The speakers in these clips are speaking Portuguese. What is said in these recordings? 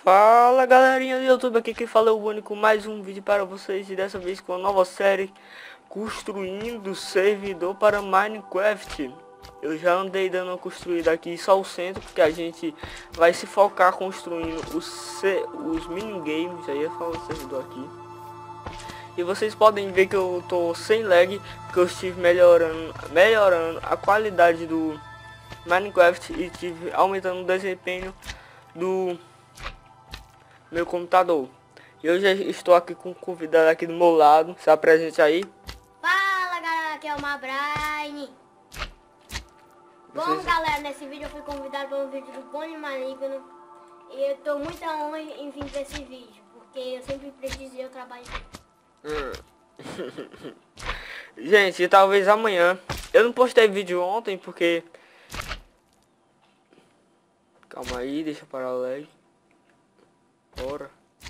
Fala galerinha do YouTube, aqui quem fala é o Boni com mais um vídeo para vocês. E dessa vez com a nova série Construindo Servidor para Minecraft. Eu já andei dando uma construída aqui só o centro, porque a gente vai se focar construindo os minigames. Aí é só o servidor aqui. E vocês podem ver que eu tô sem lag, porque eu estive melhorando a qualidade do Minecraft e estive aumentando o desempenho do meu computador. Eu já estou aqui com um convidado aqui do meu lado. Se apresente aí. Fala galera, aqui é o Mabrine. Bom galera, nesse vídeo eu fui convidado para um vídeo do Boni Maligno. E eu tô muito honra em vir para esse vídeo, porque eu sempre precisei, eu trabalho. Gente, talvez amanhã. Eu não postei vídeo ontem porque... Calma aí, deixa eu parar o lag. Bora.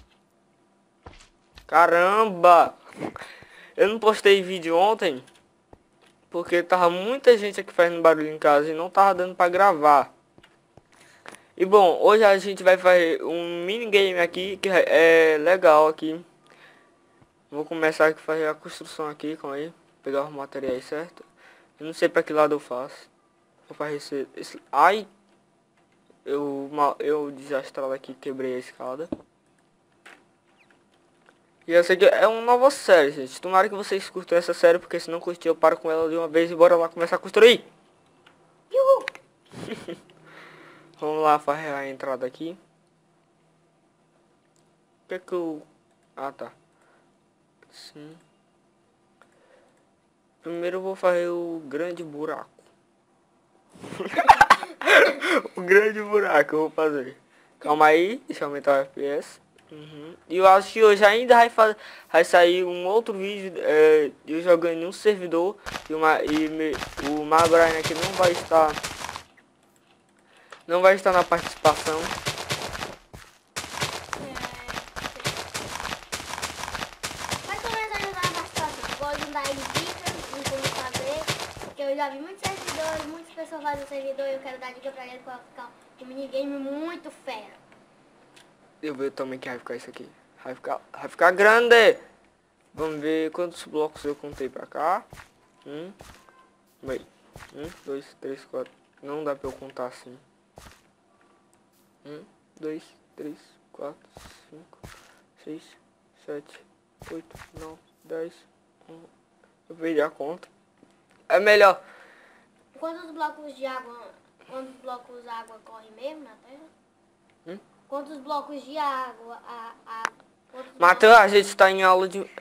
Caramba! Eu não postei vídeo ontem porque tava muita gente aqui fazendo barulho em casa e não tava dando pra gravar. E bom, hoje a gente vai fazer um minigame aqui que é legal aqui. Vou começar aqui a fazer a construção aqui, com aí, pegar os materiais certo. Eu não sei pra que lado eu faço. Vou fazer esse... Ai! Eu desastrado aqui, quebrei a escada. E essa aqui é uma nova série, gente. Tomara que vocês curtam essa série, porque se não curtir eu paro com ela de uma vez e bora lá começar a construir. Uhul. Vamos lá fazer a entrada aqui. O que é que eu... Ah, tá. Sim. Primeiro eu vou fazer o grande buraco. O grande buraco eu vou fazer. Calma aí, deixa eu aumentar o FPS. E eu acho que hoje ainda vai sair um outro vídeo eu jogando em um servidor e o Mabrine aqui não vai estar na participação. Vai começar a ajudar bastante. Pode dar ele dicas de como fazer, porque eu já vi muitos servidores, muitas pessoas fazem servidor e eu quero dar dica pra eles para ficar um minigame muito fera. Eu ver também que vai ficar isso aqui. Vai ficar grande. Vamos ver quantos blocos eu contei pra cá. Bem. 2, 3, 4. Não dá pra eu contar assim. 2, 3, 4, 5, 6, 7, 8, 9, 10, 11. Eu perdi a conta. É melhor. Quantos blocos de água corre mesmo na terra? Quantos blocos de água Matheus, a gente tá em aula de...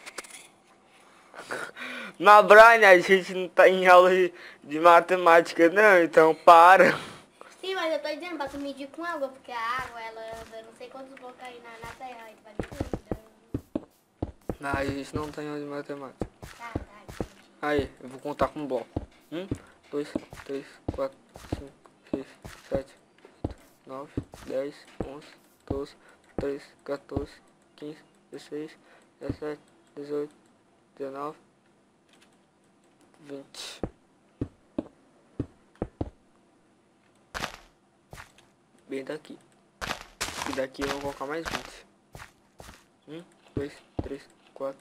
Na Brian, a gente não tá em aula de matemática não, então para. Sim, mas eu tô dizendo pra tu medir com água, porque a água, ela anda não sei quantos blocos aí na terra, aí tu vai medir. Não, a gente não tem aula de matemática. Tá. Aí, eu vou contar com bloco. 1, 2, 3, 4, 5, 6, 7, 8, 9, 10, 11, 12, 13, 14, 15, 16, 17, 18, 19, 20. Bem daqui. E daqui eu vou colocar mais 20. 1, 2, 3, 4.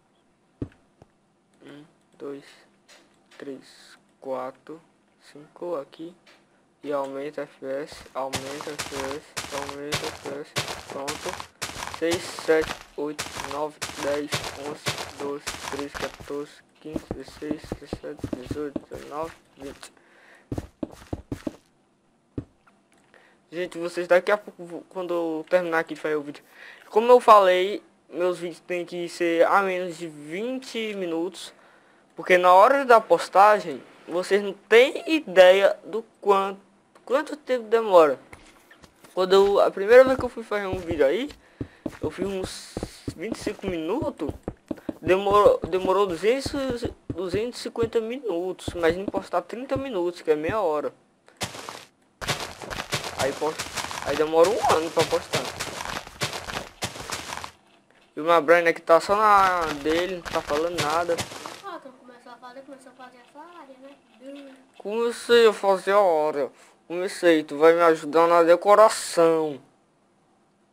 1, 2, 3, 4, 5 aqui. E aumenta FPS, pronto. 6, 7, 8, 9, 10, 11, 12, 13, 14, 15, 16, 17, 18, 19, 20. Gente, vocês daqui a pouco, quando eu terminar aqui de fazer o vídeo. Como eu falei, meus vídeos tem que ser a menos de 20 minutos. Porque na hora da postagem, vocês não têm ideia do quanto tempo demora. A primeira vez que eu fui fazer um vídeo aí, eu fiz uns 25 minutos. Demorou 250 minutos. Imagina postar 30 minutos, que é meia hora. Aí demora um ano pra postar. E o meu Brian aqui tá só na dele, não tá falando nada. Começou a fazer essa área, né? Comecei a fazer a hora. Tu vai me ajudar na decoração.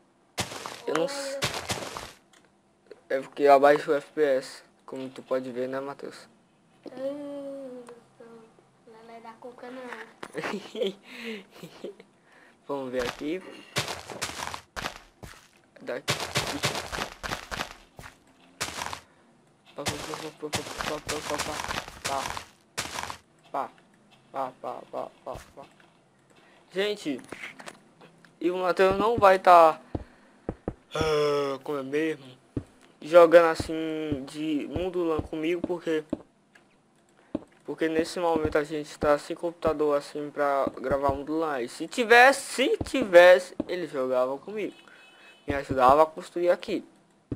Eu não sei. É porque abaixo o FPS. Como tu pode ver, né, Matheus? Não é da cuca, não. Vamos ver aqui. Daqui. Pá. Gente, e o Matheus não vai estar como é mesmo, jogando assim de mundo LAN comigo, porque nesse momento a gente está sem computador assim pra gravar mundo LAN. E se tivesse, ele jogava comigo, me ajudava a construir aqui.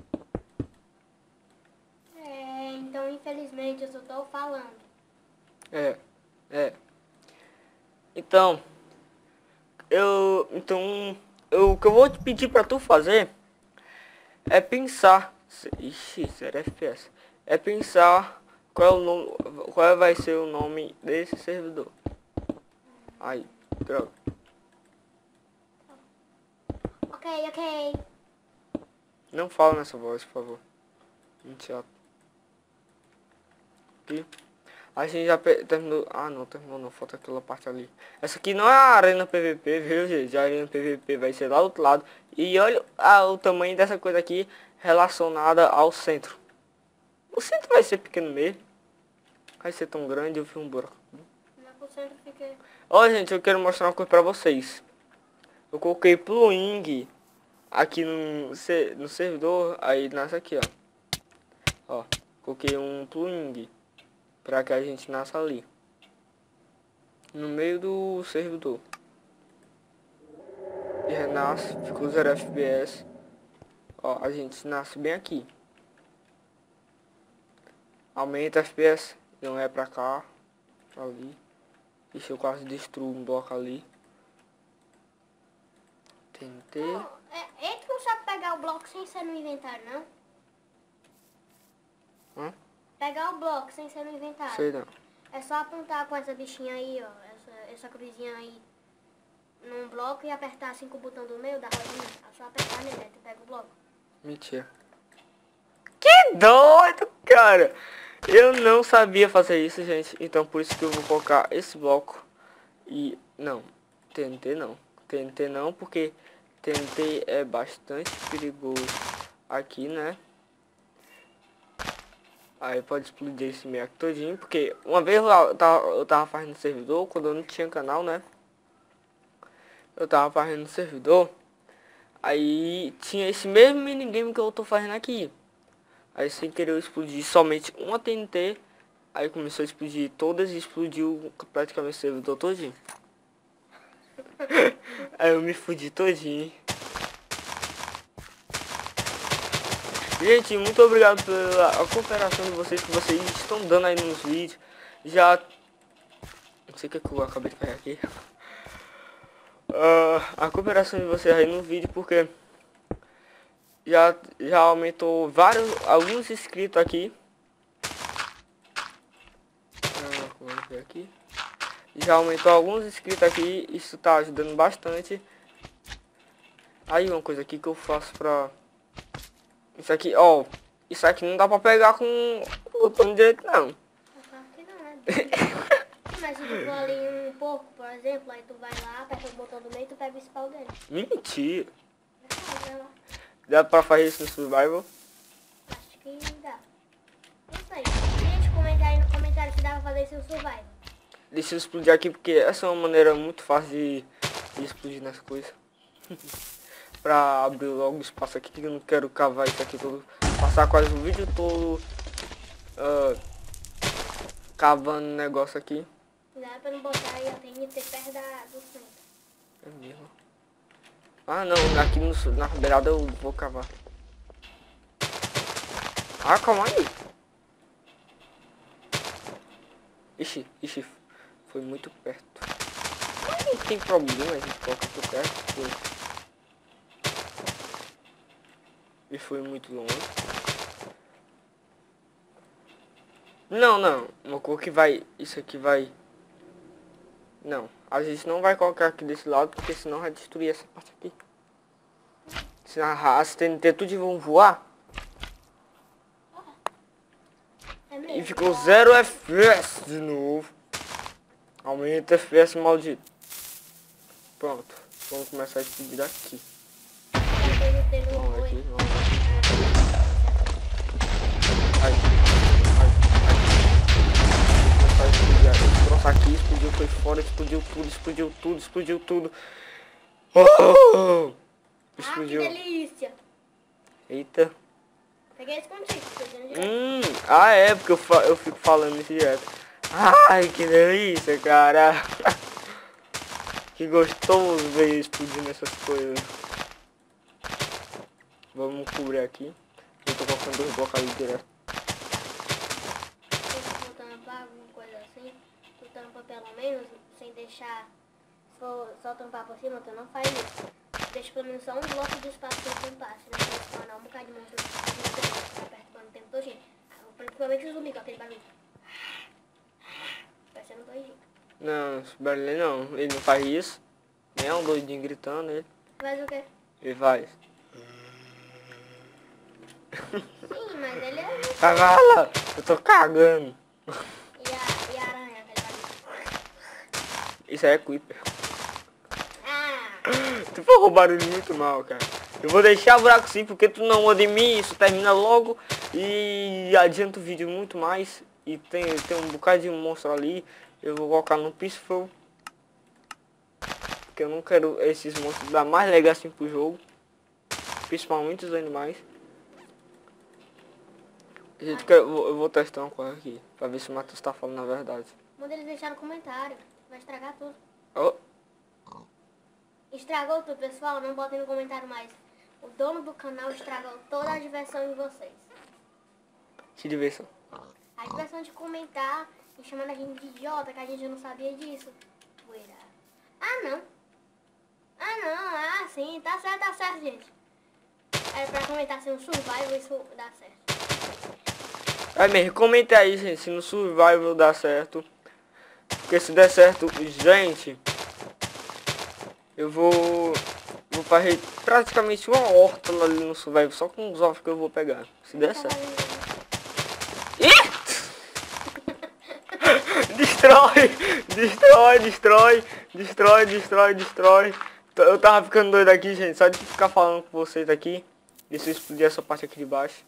Então infelizmente eu só tô falando. É. Então, o que eu vou te pedir pra tu fazer é pensar. Ixi, será FPS? É pensar qual é o nome, qual vai ser o nome desse servidor. Aí, droga. Ok. Não fala nessa voz, por favor. Muito chato. Aqui. A gente já terminou. Ah, não terminou não. Falta aquela parte ali. Essa aqui não é a arena PVP, viu, gente? A arena PVP vai ser lá do outro lado. E olha o tamanho dessa coisa aqui relacionada ao centro. O centro vai ser pequeno mesmo. Vai ser tão grande, eu vi um buraco. Olha, gente, eu quero mostrar uma coisa pra vocês. Eu coloquei plugin aqui no servidor. Aí nasce aqui, ó. Coloquei um plugin para que a gente nasça ali no meio do servidor e renasce, ficou 0 FPS. Ó, a gente nasce bem aqui, aumenta FPS, não é pra cá, ali. Deixa eu quase destruir um bloco ali. Tentei. Ele não sabe pegar o bloco sem ser no inventário, não? Pegar o bloco sem ser no inventário. Sei não. É só apontar com essa bichinha aí, ó. Essa cruzinha aí num bloco e apertar assim com o botão do meio da rodinha. É só apertar nele, aí tu pega o bloco. Mentira. Que doido, cara. Eu não sabia fazer isso, gente. Então por isso que eu vou colocar esse bloco. E não, TNT não, porque TNT é bastante perigoso aqui, né? Aí pode explodir esse meio aqui todinho, porque uma vez eu tava fazendo servidor, quando eu não tinha canal, né? Eu tava fazendo servidor, aí tinha esse mesmo minigame que eu tô fazendo aqui. Aí sem querer eu explodi somente uma TNT, aí começou a explodir todas e explodiu praticamente o servidor todinho. Aí eu me fudi todinho. Gente, muito obrigado pela cooperação de vocês que vocês estão dando aí nos vídeos. Já... Não sei o que eu acabei de pegar aqui. A cooperação de vocês aí no vídeo, porque já aumentou alguns inscritos aqui. Vamos ver aqui. Já aumentou alguns inscritos aqui. Isso tá ajudando bastante. Aí uma coisa aqui que eu faço pra... Isso aqui, ó. Isso aqui não dá pra pegar com o botão direito, não. Mas se tu for ali um pouco, por exemplo, aí tu vai lá, aperta o botão do meio e tu pega o spawn dele. Mentira. Dá pra fazer isso no Survival? Acho que dá. Não sei. Gente, comenta aí no comentário se dá pra fazer isso no Survival. Deixa eu explodir aqui, porque essa é uma maneira muito fácil de explodir nas coisas. Pra abrir logo o espaço aqui, que eu não quero cavar isso aqui todo. Passar quase o vídeo todo cavando negócio aqui. Dá pra não botar aí a TNT perto do centro. É mesmo. Ah não, aqui na beirada eu vou cavar. Ah, calma aí. Ixi, foi muito perto. Mas não tem problema, a gente coloca por perto. E foi muito longe. Não, uma cor que vai... Isso aqui vai... Não, a gente não vai colocar aqui desse lado, porque senão vai destruir essa parte aqui. as TNT tudo vão voar. É mesmo? E ficou 0 FPS de novo. Aumenta FPS maldito. Pronto. Vamos começar a explodir daqui. Vamos aqui, vamos aqui. Ai, começar a explodir. Esse troço aqui explodiu, foi fora, explodiu tudo. Oh! Explodiu. Ah, que delícia. Eita. Peguei esse contigo. É, porque eu fico falando isso direto. Ai, que delícia, cara. Que gostoso ver explodindo essas coisas. Vamos cobrir aqui. Eu tô colocando 2 blocos ali direto. Tô tampar alguma coisa assim. Tu tampa pelo menos, sem deixar. Se for só tampar por cima, tu não faz isso. Deixa pelo menos só um bloco de espaço pra tampar. Senão vai se tornar um bocado de monstro. Ficar perto o tempo todo. Principalmente os zumbis com aquele barulho. Parecendo doidinho. Não, esse barulho não. Ele não faz isso. Nem é um doidinho gritando ele. Faz o quê? Ele faz. Sim, mas ele é... Cagala! Eu tô cagando. E a aranha, aquele barulho? Isso aí é Creeper. Ah! Tu falou um barulho muito mal, cara. Eu vou deixar o buraco sim, porque tu não anda em mim, isso termina logo e adianta o vídeo muito mais. E tem um bocado de monstro ali. Eu vou colocar no Peaceful. Porque eu não quero esses monstros dar mais legal assim pro jogo. Principalmente os animais. Gente, eu vou testar uma coisa aqui, pra ver se o Matheus tá falando a verdade. Manda eles deixar no comentário, vai estragar tudo. Oh. Estragou tudo, pessoal, não botem no comentário mais. O dono do canal estragou toda a diversão de vocês. Que diversão. A diversão de comentar e chamando a gente de idiota, que a gente não sabia disso. Poeira. Ah, não. Ah, sim, tá certo, gente. Era pra comentar se no survival isso dá certo. Aí mesmo, comenta aí, gente, se no survival dá certo. Porque se der certo, gente, eu vou fazer praticamente uma horta ali no survival, só com os ovos que eu vou pegar. Se der certo. Ih! Destrói. Eu tava ficando doido aqui, gente, só de ficar falando com vocês aqui. Deixa eu explodir essa parte aqui de baixo.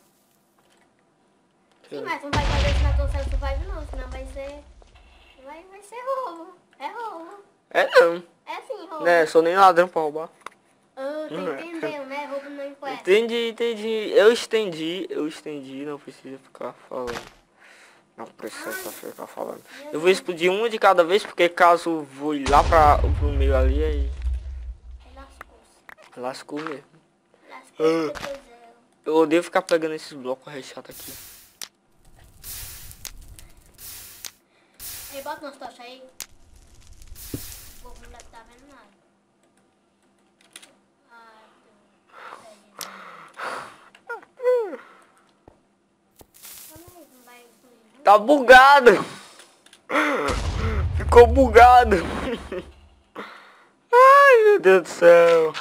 Sim, mas não vai fazer isso na tua survival não, senão vai ser... Vai ser roubo. É roubo. É não. É sim, roubo. Né, sou nem ladrão pra roubar. Tu entendeu, né? Roubo não impressa. Entendi. Eu estendi, não precisa ficar falando. Não precisa ficar falando. Eu vou explodir uma de cada vez, porque caso vou ir lá pro meio ali, aí... Lascou mesmo. Eu odeio ficar pegando esses blocos rechatos aqui. Ei, bota umas tochas aí. O povo não deve estar vendo nada. Tá bugado! Ficou bugado! Ai, meu Deus do céu!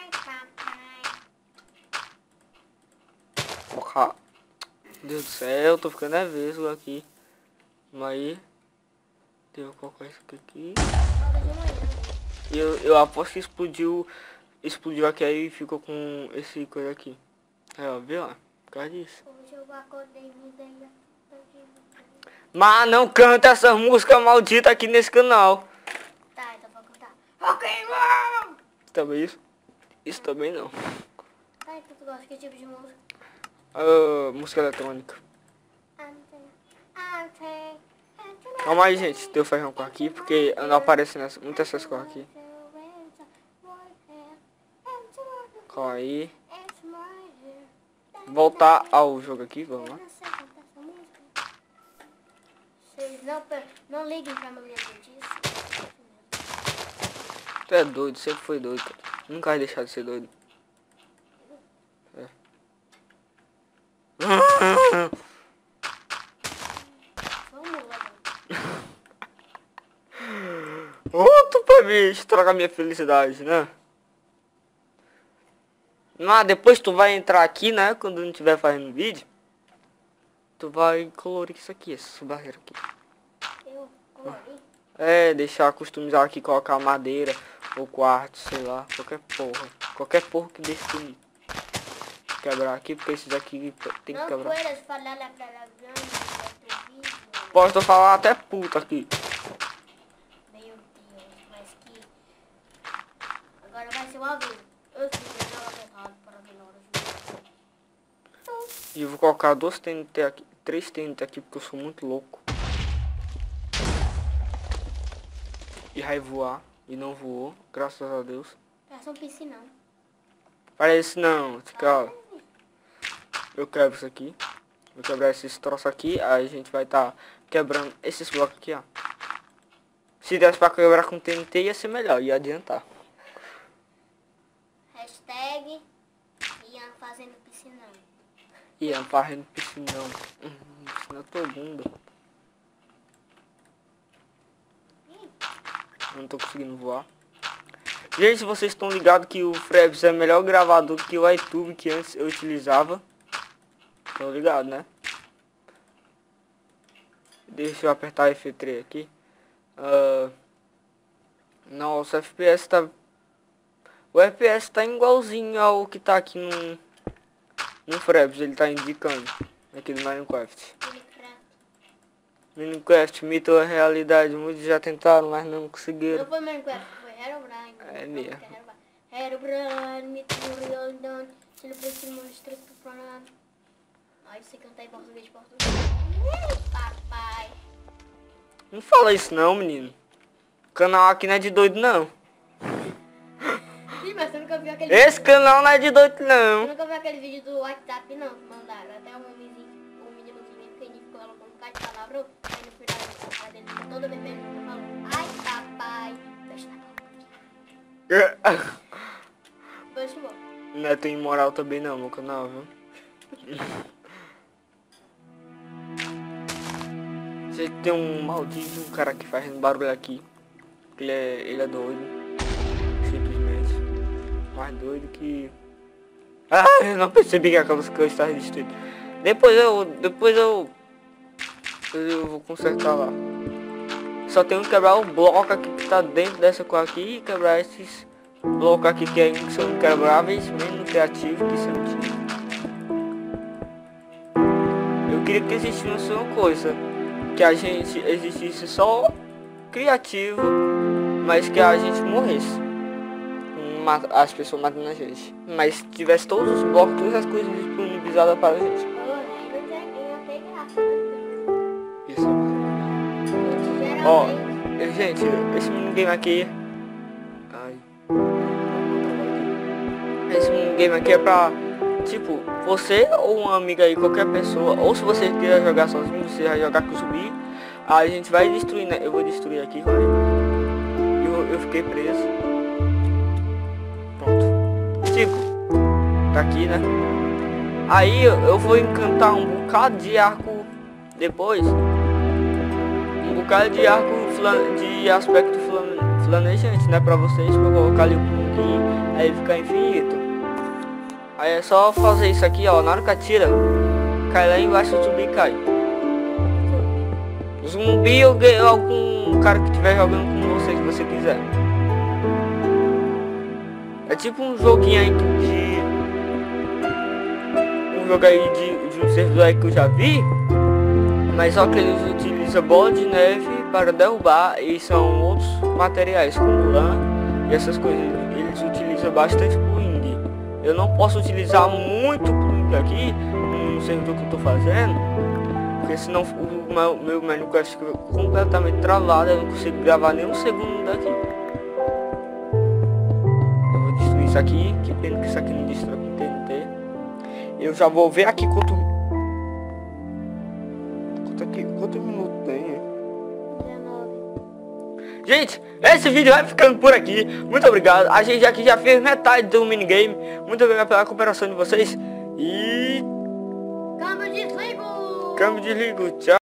Meu Deus do céu, tô ficando nervoso aqui. Mas deixa eu colocar isso aqui. E eu aposto que explodiu aqui aí e ficou com esse coisa aqui. É, ó, viu lá, por causa disso. Mas não canta essa música maldita aqui nesse canal. Tá, então vou cantar. Pokémon! Também isso? Isso também não. Tá, então tu gosta que tipo de música? Música eletrônica. Calma aí, gente. Deixa eu fazer um cor aqui, porque não aparece muitas essas cores aqui. Calma aí. Voltar ao jogo aqui, vamos lá. Vocês não liguem pra mulher disso. Tu é doido, sempre foi doido. Nunca vai deixar de ser doido. É. Outro pra mim estragar minha felicidade, né? Mas depois tu vai entrar aqui, né? Quando não estiver fazendo vídeo. Tu vai colorir isso aqui, essa barreira aqui. Eu colori. É, deixar customizar aqui, colocar madeira ou quartzo, sei lá, qualquer porra. Qualquer porra que deixe bonito. Quebrar aqui, porque esses aqui tem que Não quebrar. puedes falar la palavrón en este vídeo. Posso falar até puta aqui. Meu Deus, mas que... Agora vai ser uma vez. Eu fiz a nova para ver na hora de... E eu vou colocar 2 TNT aqui, 3 TNT aqui, porque eu sou muito louco. E vai voar. E não voou, graças a Deus. Parece um piscinão. Parece não, fica... Eu quebro isso aqui. Vou quebrar esses troços aqui. Aí a gente vai estar quebrando esses blocos aqui, ó. Se desse pra quebrar com TNT ia ser melhor, ia adiantar. Hashtag Ian fazendo piscinão. Ian fazendo piscinão. Piscinão tua bunda. Eu não tô conseguindo voar. Gente, vocês estão ligados que o Frebs é melhor gravador que o iTube que antes eu utilizava. Estão ligados, né? Deixa eu apertar F3 aqui. Nossa, o FPS tá... O FPS tá igualzinho ao que tá aqui no Frebs, ele tá indicando. Aqui no Minecraft. Minecraft, mito ou realidade, muitos já tentaram, mas não conseguiram. Não foi Minecraft, foi Herobrine. É mesmo. Herobrine, mito ou realidade, se ele precisa mostrar pro programa. Ai, você cantar em português de Portugal. Papai. Não fala isso não, menino. O canal aqui não é de doido não. Ih, mas você nunca viu aquele Esse vídeo? canal não é de doido Você não. nunca viu aquele vídeo do WhatsApp não, que mandaram. Até um meninozinho pequenininho ficou colocando um bocado de palavra. Aí no final a cara dele ficou toda vermelha. Falou, ai papai. Fecha na boca. Fecha a boca. Não é tão imoral também não, meu canal, viu? Você tem um maldito cara que faz barulho aqui. Ele é doido. Simplesmente. Mais doido que... Ah, eu não percebi que aquelas coisas estavam destruídas. Depois eu vou consertar lá. Só tenho que quebrar o bloco aqui que tá dentro dessa cor aqui. E quebrar esses blocos aqui que são inquebráveis. Mesmo criativo que são antigos. Eu queria que existisse uma coisa. Que a gente existisse só criativo. Mas que a gente morresse. As pessoas matando a gente. Mas tivesse todos os blocos, todas as coisas disponibilizadas para a gente. Isso. Ó, gente, esse minigame aqui. Ai. Esse minigame aqui é pra, tipo, você ou uma amiga aí, qualquer pessoa, ou se você quiser jogar sozinho, você vai jogar com o zumbi. Aí a gente vai destruir, né? Eu vou destruir aqui, olha. Eu fiquei preso. Pronto. Tipo, tá aqui, né? Aí eu vou encantar um bocado de arco depois. Um bocado de arco de aspecto flanejante, né? Pra vocês, pra eu colocar ali o plug, aí ficar infinito. Aí é só fazer isso aqui, ó. Na hora que atira, cai lá embaixo, o zumbi cai. Zumbi ou algum cara que estiver jogando com você, se você quiser. É tipo um joguinho aí de... Um jogo aí de um servidor aí que eu já vi. Mas só que eles utilizam bola de neve para derrubar. E são outros materiais como lã e essas coisas. Eles utilizam bastante plug. Eu não posso utilizar muito plug aqui no servidor que eu tô fazendo. Porque senão o meu Minecraft fica completamente travado. Eu não consigo gravar nem um segundo daqui. Eu vou destruir isso aqui. Que pena que isso aqui não destrói com TNT. Eu já vou ver aqui quanto minutos tem. 19. Gente, esse vídeo vai ficando por aqui. Muito obrigado. A gente aqui já fez metade do minigame. Muito obrigado pela cooperação de vocês. E... Câmbio desligo! Câmbio desligo. Tchau.